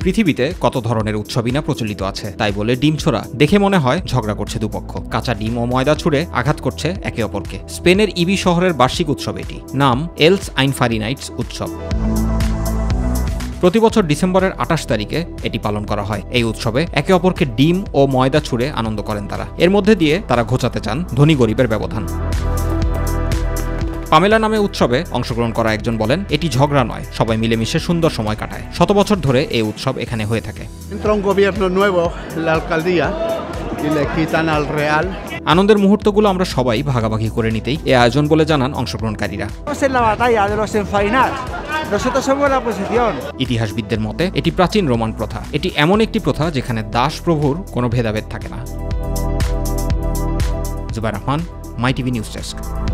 পৃথিবীতে কত ধরনের উৎসবই না প্রচলিত আছে, তাই বলে ডিম ছোড়া দেখে মনে হয় ঝগড়া করছে দুপক্ষ। কাঁচা ডিম ও ময়দা ছুঁড়ে আঘাত করছে একে অপরকে। স্পেনের ইবি শহরের বার্ষিক উৎসব এটি, নাম এলস আইনফারিনাইটস উৎসব। প্রতি বছর ডিসেম্বরের 28 তারিখে এটি পালন করা হয়। এই উৎসবে একে অপরকে ডিম ও ময়দা ছুঁড়ে আনন্দ করেন তারা। এর মধ্যে দিয়ে তারা ঘোচাতে চান ধনী গরিবের ব্যবধান। পামেলা নামে উৎসবে অংশগ্রহণ করা একজন বলেন, এটি ঝগড়া নয়, সবাই মিলেমিশে সুন্দর সময় কাটায়। শত বছর ধরে এই উৎসব এখানে হয়ে থাকে। আনন্দের মুহূর্তগুলো আমরা সবাই ভাগাভাগি করে নিতেই এ আয়োজন বলে জানান অংশগ্রহণকারীরা। ইতিহাসবিদদের মতে এটি প্রাচীন রোমান প্রথা। এটি এমন একটি প্রথা যেখানে দাস প্রভুর কোনো ভেদাভেদ থাকে না। Zubair Rahman, My TV news desk.